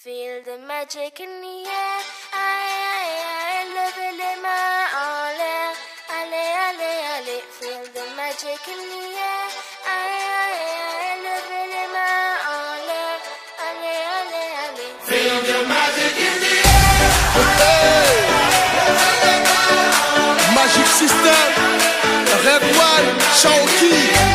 Feel the magic in the air. Aïe, aïe, aïe, levez les mains en l'air. Allez, allez, allez. Feel the magic in the air. Aïe, aïe, aïe, levez les mains en l'air. Allez, allez, allez. Feel the magic in the air. Magic System, Red One, Shawky.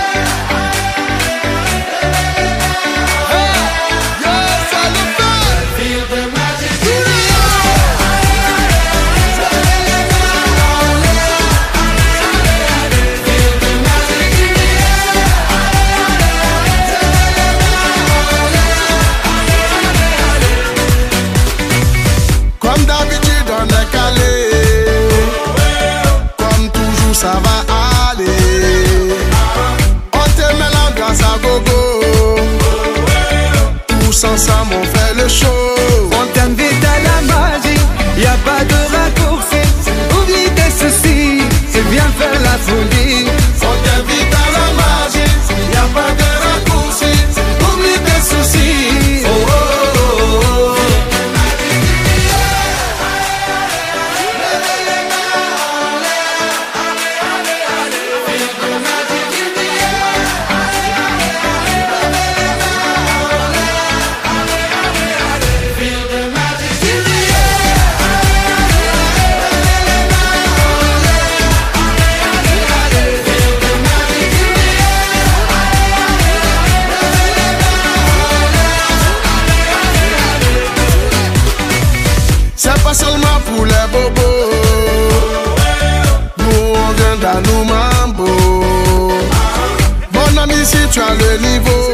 Comme d'habitude on est calé, comme toujours ça va aller. On te met l'ambiance à gogo, tous ensemble on fait le show. On t'invite à la magie, y a pas de raccourci. Oublie tes soucis, c'est bien faire la folie. On t'invite à la magie, y a pas de raccourci. Oublie tes soucis. Oh, oh, oh, oh. C'est pas seulement pour les bobos, nous on vient d'Anoumambo. Mon ami, si tu as le niveau,